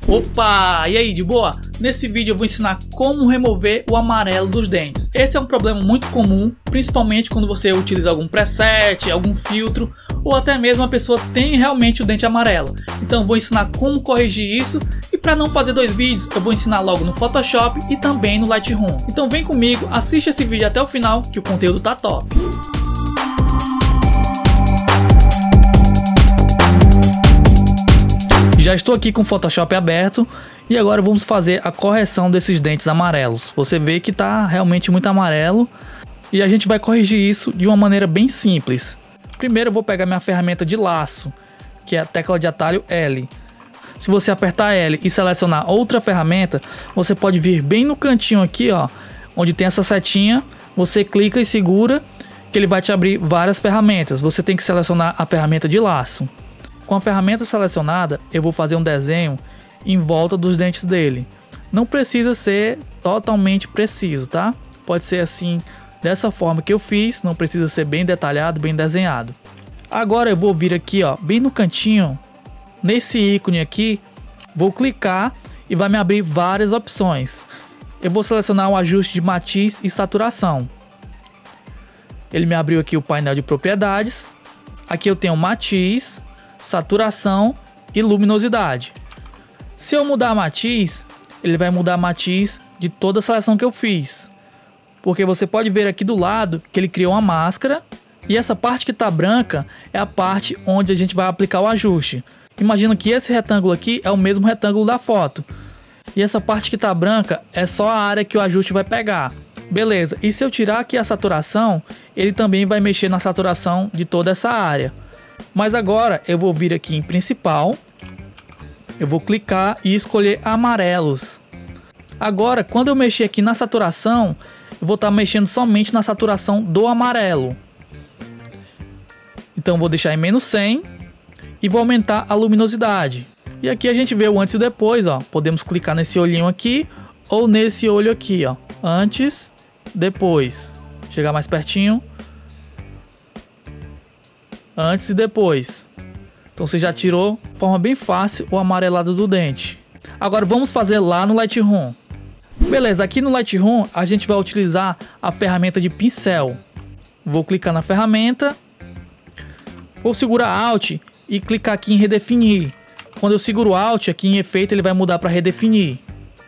Opa! E aí, de boa? Nesse vídeo eu vou ensinar como remover o amarelo dos dentes. Esse é um problema muito comum, principalmente quando você utiliza algum preset, algum filtro, ou até mesmo a pessoa tem realmente o dente amarelo. Então eu vou ensinar como corrigir isso, e para não fazer dois vídeos, eu vou ensinar logo no Photoshop e também no Lightroom. Então vem comigo, assiste esse vídeo até o final, que o conteúdo tá top. Já estou aqui com o Photoshop aberto e agora vamos fazer a correção desses dentes amarelos. Você vê que está realmente muito amarelo e a gente vai corrigir isso de uma maneira bem simples. Primeiro eu vou pegar minha ferramenta de laço, que é a tecla de atalho L. Se você apertar L e selecionar outra ferramenta, você pode vir bem no cantinho aqui, ó, onde tem essa setinha, você clica e segura que ele vai te abrir várias ferramentas. Você tem que selecionar a ferramenta de laço. Com a ferramenta selecionada, eu vou fazer um desenho em volta dos dentes dele. Não precisa ser totalmente preciso, tá? Pode ser assim, dessa forma que eu fiz, não precisa ser bem detalhado, bem desenhado. Agora eu vou vir aqui, ó, bem no cantinho, nesse ícone aqui, vou clicar e vai me abrir várias opções. Eu vou selecionar o ajuste de matiz e saturação. Ele me abriu aqui o painel de propriedades. Aqui eu tenho matiz, saturação e luminosidade. Se eu mudar a matiz, ele vai mudar a matiz de toda a seleção que eu fiz, porque você pode ver aqui do lado que ele criou uma máscara e essa parte que está branca é a parte onde a gente vai aplicar o ajuste. Imagina que esse retângulo aqui é o mesmo retângulo da foto e essa parte que está branca é só a área que o ajuste vai pegar. Beleza, e se eu tirar aqui a saturação, ele também vai mexer na saturação de toda essa área. Mas agora eu vou vir aqui em principal, eu vou clicar e escolher amarelos. Agora quando eu mexer aqui na saturação, eu vou estar mexendo somente na saturação do amarelo. Então eu vou deixar em menos 100 e vou aumentar a luminosidade. E aqui a gente vê o antes e depois, ó. Podemos clicar nesse olhinho aqui ou nesse olho aqui, ó. Antes, depois. Chegar mais pertinho. Antes e depois. Então você já tirou de forma bem fácil o amarelado do dente. Agora vamos fazer lá no Lightroom. Beleza, aqui no Lightroom a gente vai utilizar a ferramenta de pincel. Vou clicar na ferramenta. Vou segurar Alt e clicar aqui em redefinir. Quando eu seguro Alt aqui em efeito, ele vai mudar para redefinir.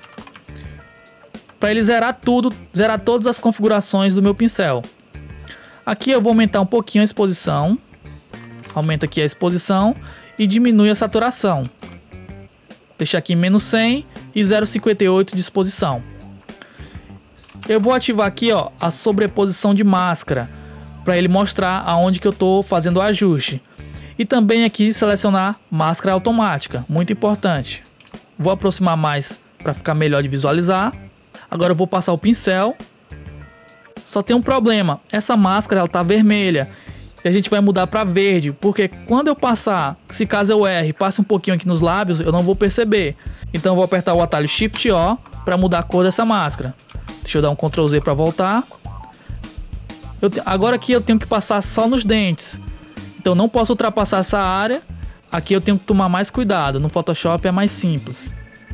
Para ele zerar tudo, zerar todas as configurações do meu pincel. Aqui eu vou aumentar um pouquinho a exposição. Aumenta aqui a exposição e diminui a saturação. Deixa aqui em menos 100 e 0,58 de exposição. Eu vou ativar aqui, ó, a sobreposição de máscara para ele mostrar aonde que eu estou fazendo o ajuste. E também aqui selecionar máscara automática, muito importante. Vou aproximar mais para ficar melhor de visualizar. Agora eu vou passar o pincel. Só tem um problema, essa máscara ela tá vermelha. E a gente vai mudar para verde, porque quando eu passar, se caso eu erre, passe um pouquinho aqui nos lábios, eu não vou perceber. Então eu vou apertar o atalho Shift O para mudar a cor dessa máscara. Deixa eu dar um Ctrl Z para voltar. Agora aqui eu tenho que passar só nos dentes. Então não posso ultrapassar essa área. Aqui eu tenho que tomar mais cuidado. No Photoshop é mais simples.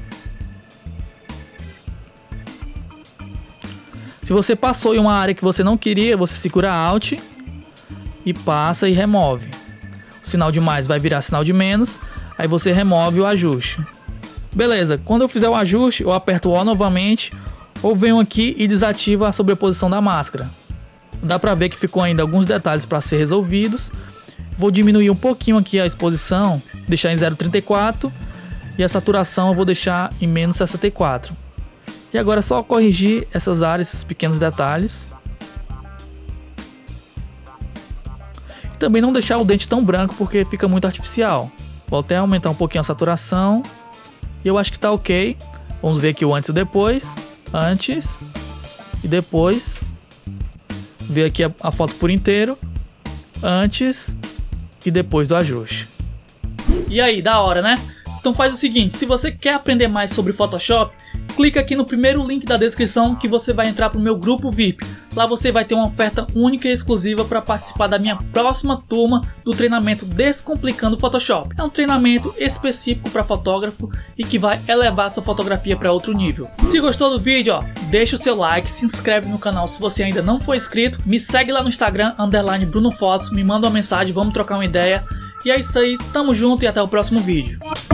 Se você passou em uma área que você não queria, você segura Alt e passa e remove. O sinal de mais vai virar sinal de menos, aí você remove o ajuste. Beleza, quando eu fizer o ajuste, eu aperto o O novamente, ou venho aqui e desativo a sobreposição da máscara. Dá pra ver que ficou ainda alguns detalhes para ser resolvidos. Vou diminuir um pouquinho aqui a exposição, deixar em 0,34 e a saturação eu vou deixar em menos 64. E agora é só corrigir essas áreas, esses pequenos detalhes. Também não deixar o dente tão branco porque fica muito artificial. Vou até aumentar um pouquinho a saturação. E eu acho que tá ok. Vamos ver aqui o antes e depois. Antes e depois. Ver aqui a foto por inteiro. Antes e depois do ajuste. E aí, da hora, né? Então faz o seguinte, se você quer aprender mais sobre Photoshop, clica aqui no primeiro link da descrição que você vai entrar para o meu grupo VIP. Lá você vai ter uma oferta única e exclusiva para participar da minha próxima turma do treinamento Descomplicando o Photoshop. É um treinamento específico para fotógrafo e que vai elevar sua fotografia para outro nível. Se gostou do vídeo, deixa o seu like, se inscreve no canal se você ainda não for inscrito, me segue lá no Instagram, _BrunoFotos, me manda uma mensagem, vamos trocar uma ideia. E é isso aí, tamo junto e até o próximo vídeo.